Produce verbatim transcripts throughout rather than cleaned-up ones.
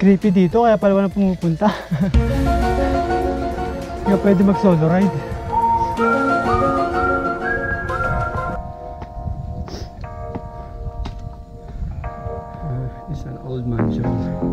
Creepy dito, kaya pala walang pumupunta. Kaya pwede mag solo ride. Uh, it's an old mansion.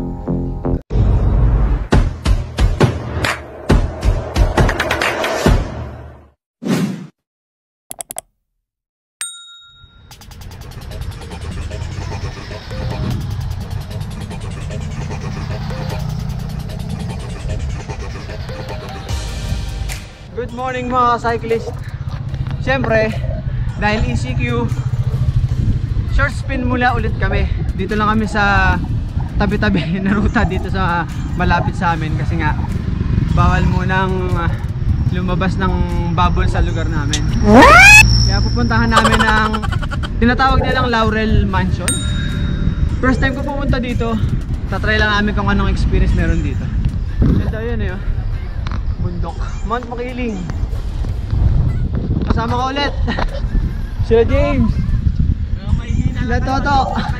Good morning mga cyclist. Siyempre, dahil E C Q, short spin mula ulit kami. Dito lang kami sa tabi-tabi na ruta dito sa malapit sa amin kasi nga bawal munang lumabas ng bubble sa lugar namin. Kaya pupuntahan namin ng tinatawag nilang Laurel Mansion. First time ko pumunta dito. Tatry lang namin kung anong experience meron dito. Ganda yun eh, oh. Bundok, Mount Makiling. Kasama ko ulit sila James, sila Toto,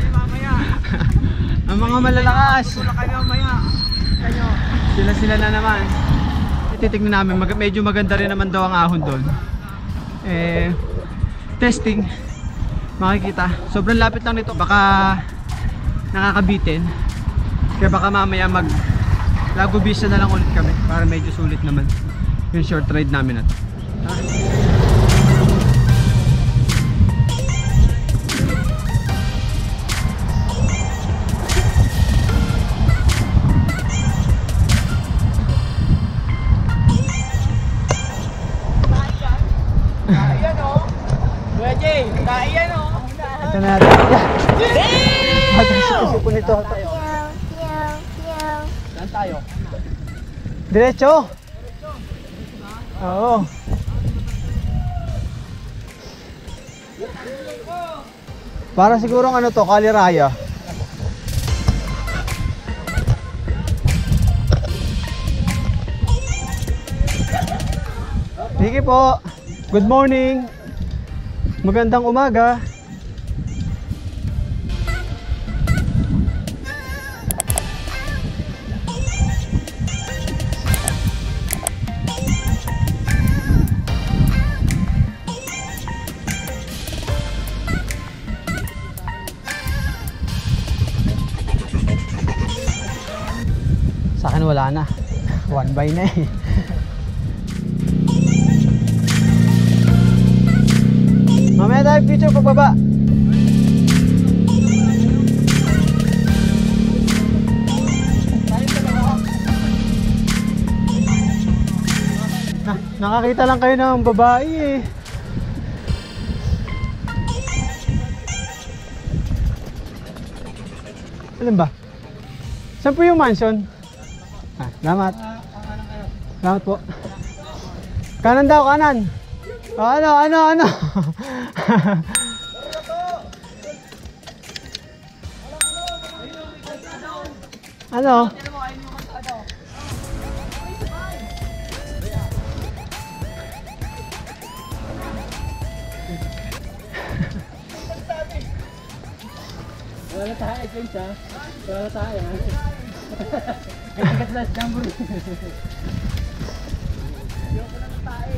ang mga malalakas. Sila sila na naman. Titignan namin, mag medyo maganda rin naman daw ang ahon doon. Eh, testing, makikita. Sobrang lapit lang nito, baka nakakabitin. Kaya baka mamaya mag Lagubisa na lang ulit kami para medyo sulit naman yung short ride namin na to. Kaiyan o! Kuya Jay! Kaiyan o! Ito na natin. Mag-isip po nito. Tayo. Diretso. Oo. Para sigurong ano to, kaliraya. Sige po. Good morning. Magandang umaga. Sa akin wala na. One by na eh. Mamaya tayo picture pagbaba. Na, nakakita lang kayo ng babae eh. Alam ba? Saan po yung mansion? Ah, salamat. Salamat po. Kanan daw, kanan. Oh, ano, ano, ano. Ano? Wala tayo, James ha? Wala tayo ha? Ganyan ka sa jambur. Ayoko na ng tayo.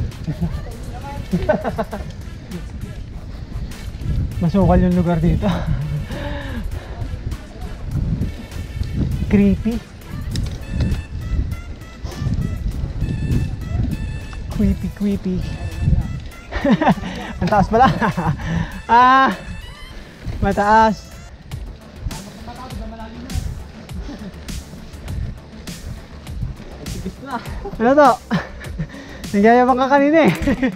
Masukal yung lugar dito. Creepy. Creepy, creepy. Ang taas pala. Ah, mataas. Ano to? Nagyayabang ka kanina eh.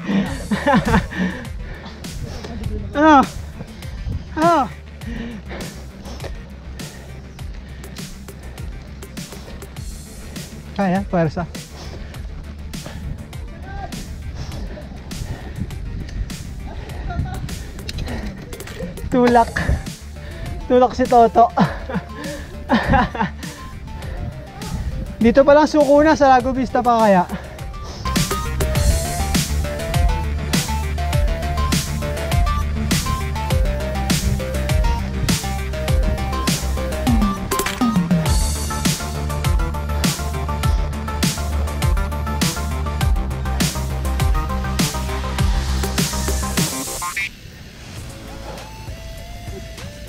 Ano? Ano? Kaya, pwersa. Tulak. Tulak si Toto. Dito palang suko na, sa Lago Vista pa kaya.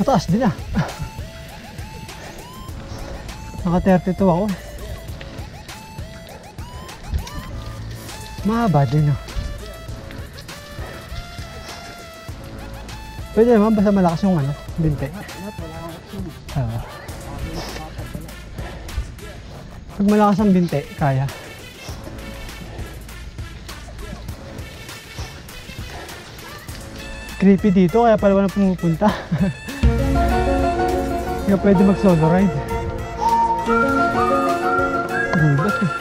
mataas din ah. Naka thirty-two ako. Mahaba din ah. Pwede naman basta malakas yung ano, binte. Uh, pag malakas ang binte, kaya. Creepy dito kaya pala wala pumupunta. Kaya pwede mag solo ride. Gubat eh.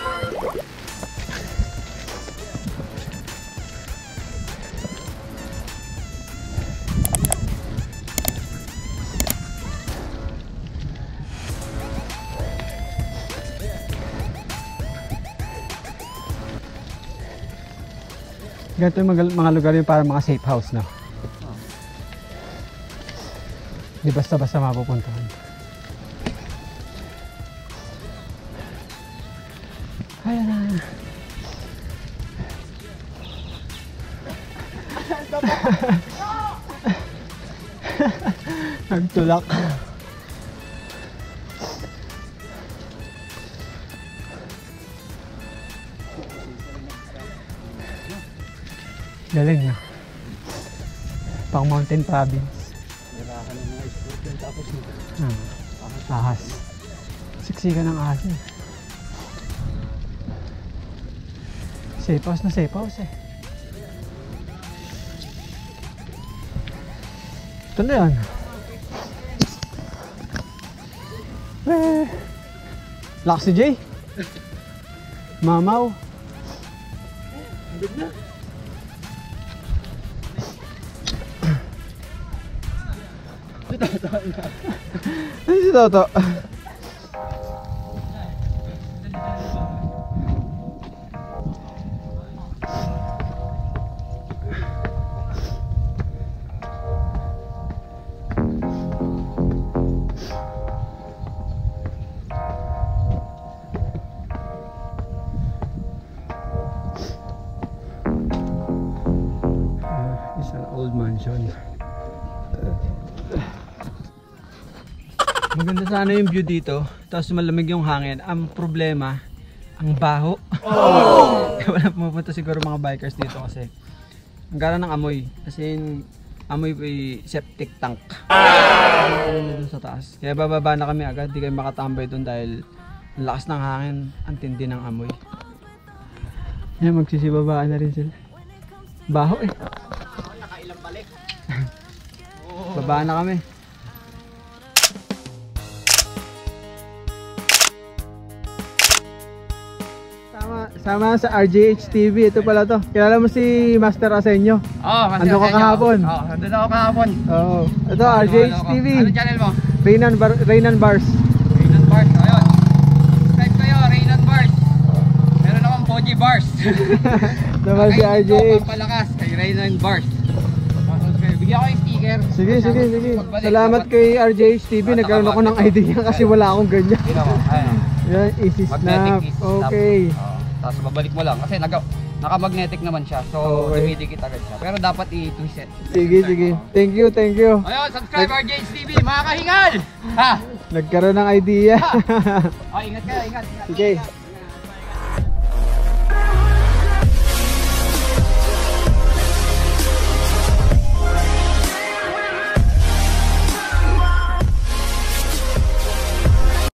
Ganito yung mga, mga lugar yung para mga safe house na. Di basta-basta mapupuntahan. Ayan na. Nagtulak. Galing na. Pang mountain province. Nirahan ng mga sport yan tapos nito. Ah, ahas. Siksikan ng ahas eh. Safe house na safe house eh. Ito na yan. Eh. Lak si Jay. Mamaw. Andun na. Ano si Toto? Isang old mansion. Maganda sana yung view dito, tapos malamig yung hangin. Ang problema, ang baho. Oh! Wala pumupunta siguro mga bikers dito kasi ang gara ng amoy. Kasi yung amoy ay septic tank. Ah! Ano dun sa taas. Kaya bababa na kami agad, di kayo makatambay dun dahil ang lakas ng hangin, ang tindi ng amoy. Yan, magsisibabaan na rin sila. Baho eh. Nakailang balik. Babaan na kami. Sama sa R J H T V, ito pala to. Kilala mo si Master Asenyo? Oo, oh, Ando ka kahapon. Oo, oh, andun ako kahapon. Oo. Ito, R J H T V. Ano channel mo? Reynan, Bar Reynan Bars. Reynan Bars, ayun. Subscribe kayo, Reynan Bars. Meron akong Poji Bars. Naman si R J H. Pampalakas kay Reynan Bars. Bigyan ko yung sticker. Sige, sige, sige. Salamat kay R J H T V. Nagkaroon ako ng idea kasi wala akong ganyan. Dito ako, ayun. Yan, easy snap. Okay. Tapos babalik mo lang kasi naka, naka-magnetic naman siya. So, okay. dumidikit agad siya. Pero dapat i-twist it. Sige, sige. Thank you, thank you. Ayun, subscribe R J H T V, mga kahingal! Ha! Nagkaroon ng idea. Oh, ingat kayo, ingat, ingat. Sige.